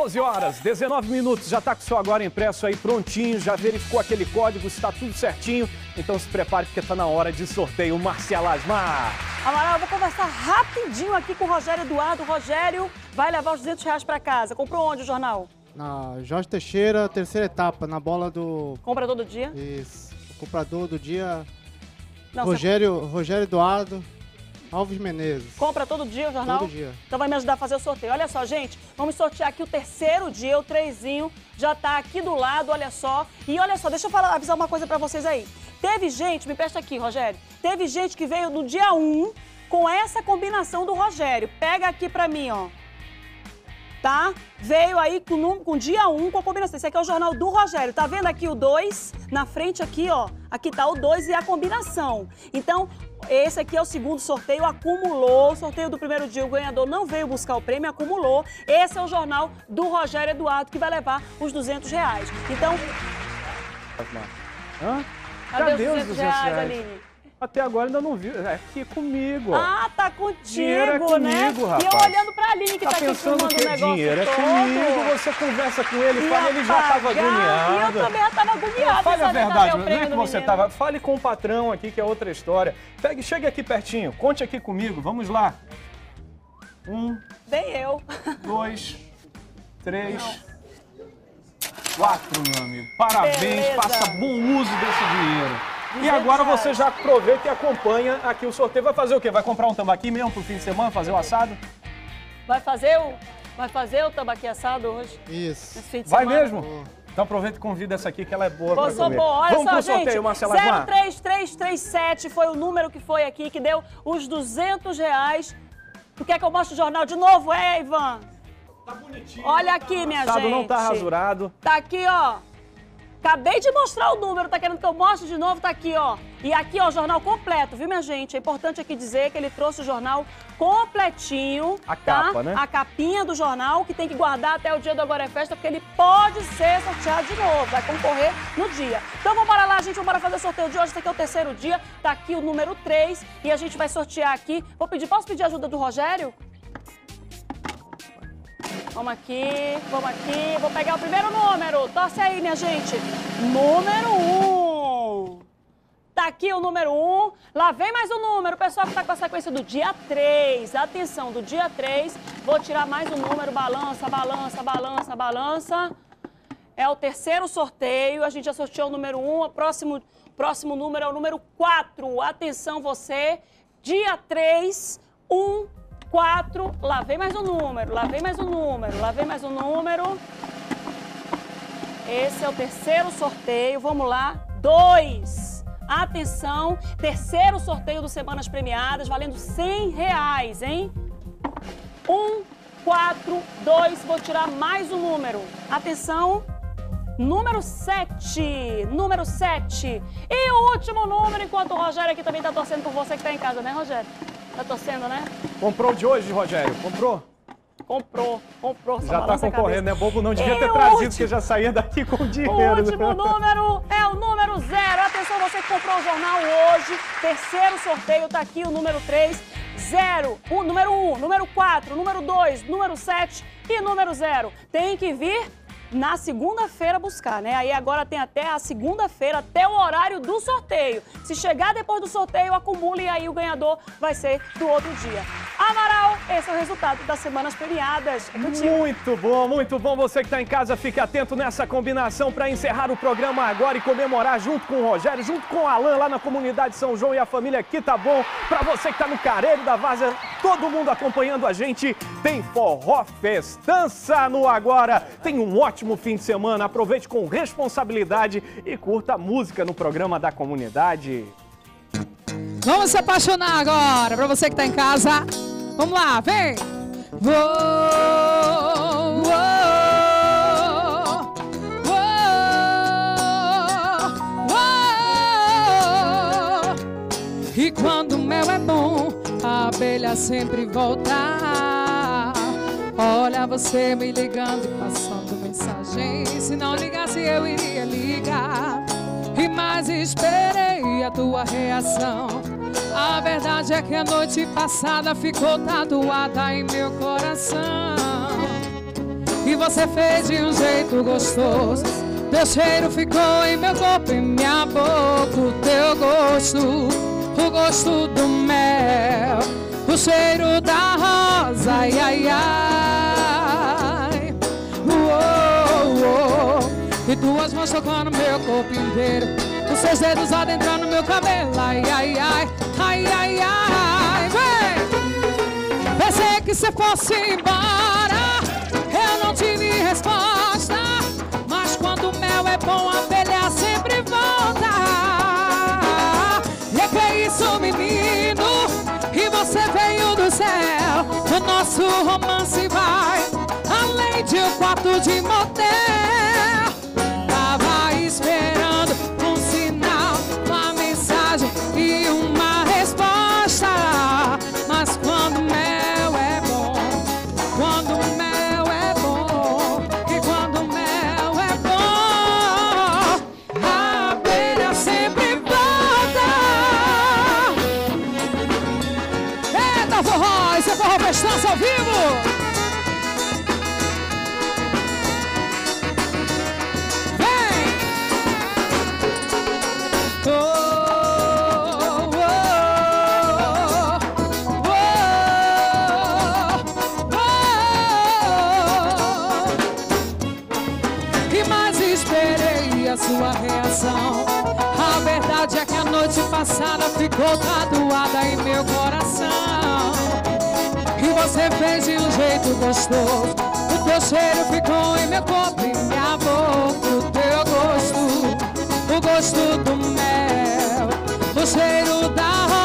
12 horas, 19 minutos, já está com o seu agora impresso aí prontinho, já verificou aquele código, está tudo certinho, então se prepare porque está na hora de sorteio. Marcela Asmar. Amaral, eu vou conversar rapidinho aqui com o Rogério Eduardo. Rogério vai levar os R$200 para casa. Comprou onde o jornal? Na Jorge Teixeira, terceira etapa, na bola do... Compra todo dia? Isso, o comprador do dia, Não, Rogério Eduardo Alves Menezes. Compra todo dia o jornal? Todo dia. Então vai me ajudar a fazer o sorteio. Olha só, gente, vamos sortear aqui o terceiro dia, o 3zinho, já tá aqui do lado, olha só. E olha só, deixa eu avisar uma coisa pra vocês aí. Teve gente, me presta aqui, Rogério, teve gente que veio no dia 1 com essa combinação do Rogério. Pega aqui pra mim, ó. Tá? Veio aí com dia 1 com a combinação. Esse aqui é o jornal do Rogério. Tá vendo aqui o 2? Na frente aqui, ó. Aqui tá o 2 e a combinação. Então, esse aqui é o segundo sorteio, acumulou. O sorteio do primeiro dia, o ganhador não veio buscar o prêmio, acumulou. Esse é o jornal do Rogério Eduardo, que vai levar os R$200. Então... Hã? Cadê os R$200, Aline? Até agora ainda não viu. É aqui comigo. Ah, tá contigo, dinheiro é comigo, né? Rapaz. E eu olhando pra Aline, que tá aqui pensando filmando que o negócio dinheiro todo. É comigo, você conversa com ele, fala, ele já tava agoniado. E eu também já tava agoniado. Fale a verdade, não é que você tava... Fale com o patrão aqui, que é outra história. Chegue aqui pertinho, conte aqui comigo, vamos lá. 1... Bem eu. 2... 3... 4, meu amigo. Parabéns, Beleza. faça bom uso desse dinheiro. E agora você já aproveita e acompanha aqui o sorteio. Vai fazer o quê? Vai comprar um tambaqui mesmo pro fim de semana, fazer o assado? Vai fazer o tambaqui assado hoje? Isso. Nesse fim de Vai semana? mesmo? Então aproveita e convida essa aqui que ela é boa pra Sou comer. boa. Olha Vamos só, pro gente, sorteio, Marcela Asmar. 03337 foi o número que foi aqui, que deu os R$200. Tu quer que eu mostre o jornal de novo, Ivan? Tá bonitinho. Olha aqui, minha gente. Não tá rasurado. Tá aqui, ó. Acabei de mostrar o número, tá querendo que eu mostre de novo? Tá aqui, ó. E aqui, ó, o jornal completo, viu, minha gente? É importante aqui dizer que ele trouxe o jornal completinho, A tá? capa, né? A capinha do jornal, que tem que guardar até o dia do Agora é Festa, porque ele pode ser sorteado de novo, vai concorrer no dia. Então vamos lá, gente, vamos fazer o sorteio de hoje. Esse aqui é o terceiro dia, tá aqui o número 3 e a gente vai sortear aqui. Posso pedir ajuda do Rogério? Vamos aqui. Vou pegar o primeiro número. Torce aí, minha gente. Número 1. Tá aqui o número 1. Lá vem mais um número. O pessoal que tá com a sequência do dia 3. Atenção, do dia 3. Vou tirar mais um número. Balança, balança, balança, balança. É o terceiro sorteio. A gente já sorteou o número 1. O próximo número é o número 4. Atenção, você. Dia 3, 1, 4, lá vem mais um número, lá vem mais um número, lá vem mais um número. Esse é o terceiro sorteio, vamos lá. 2. Atenção, terceiro sorteio do Semanas Premiadas, valendo R$100, hein? 1, 4, 2, vou tirar mais um número. Atenção, número 7, número 7. E o último número, enquanto o Rogério aqui também tá torcendo por você que tá em casa, né, Rogério? Tá torcendo, né? Comprou de hoje, Rogério? Comprou? Comprou. Já tá concorrendo, né? Bobo não devia ter trazido, porque já saía daqui com dinheiro. O último número é o número 0. Atenção, você que comprou o jornal hoje. Terceiro sorteio, tá aqui o número 3. 0, número 1, número 4, número 2, número 7 e número 0. Tem que vir na segunda-feira buscar, né? Aí agora tem até a segunda-feira, até o horário do sorteio. Se chegar depois do sorteio, acumula e aí o ganhador vai ser do outro dia. Amaral, esse é o resultado das Semanas Premiadas. É contigo. Muito bom. Você que está em casa, fique atento nessa combinação para encerrar o programa agora e comemorar junto com o Rogério, junto com o Alan, lá na comunidade São João e a família aqui, tá bom? Para você que está no Careiro da Várzea, todo mundo acompanhando a gente, tem forró festança no agora. Tem um ótimo fim de semana, aproveite com responsabilidade e curta a música no programa da comunidade. Vamos se apaixonar agora, pra você que tá em casa. Vamos lá, vem! E quando o mel é bom, a abelha sempre volta. Olha você me ligando e passando mensagem. Se não ligasse eu iria ligar. E mais esperei a tua reação. A verdade é que a noite passada ficou tatuada em meu coração. E você fez de um jeito gostoso. Teu cheiro ficou em meu corpo, em minha boca. O teu gosto, o gosto do mel, o cheiro da rosa, ai, ai, ai. Uou, uou. E tuas mãos tocando meu corpo inteiro, os seus dedos adentrando meu cabelo, ai, ai, ai, ai, ai, ai. Vem! Pensei que se fosse embora, eu não tive resposta. Mas quando o mel é bom, a abelha sempre volta. E é que é isso, menino? E você veio do céu. O nosso romance vai além de um quarto de motel. Tava esperando um sinal, uma mensagem e uma resposta. Mas quando o mel é bom, quando o mel é bom, e quando o mel é bom, a abelha sempre volta. Eita forró, isso é forró festança ao vivo. Sua reação. A verdade é que a noite passada ficou tatuada em meu coração. E você fez de um jeito gostoso. O teu cheiro ficou em meu corpo, em minha boca. O teu gosto, o gosto do mel, o cheiro da rosa.